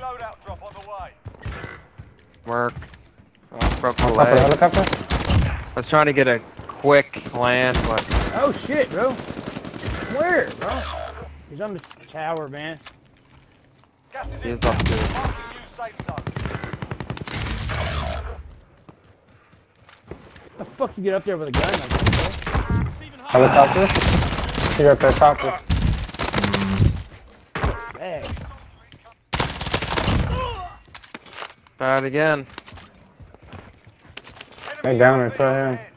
loadout drop on the way. Work. Oh, broke my On top of the leg. helicopter? I was trying to get a quick land, but Oh shit, bro. Where, bro? He's on the tower, man. Gas is he is inbound. up there. Marking new safe zone. How the fuck you get up there with a gun like that, Helicopter? He got that chopper. bro? Hey. Try it again. Hey, down there, try him.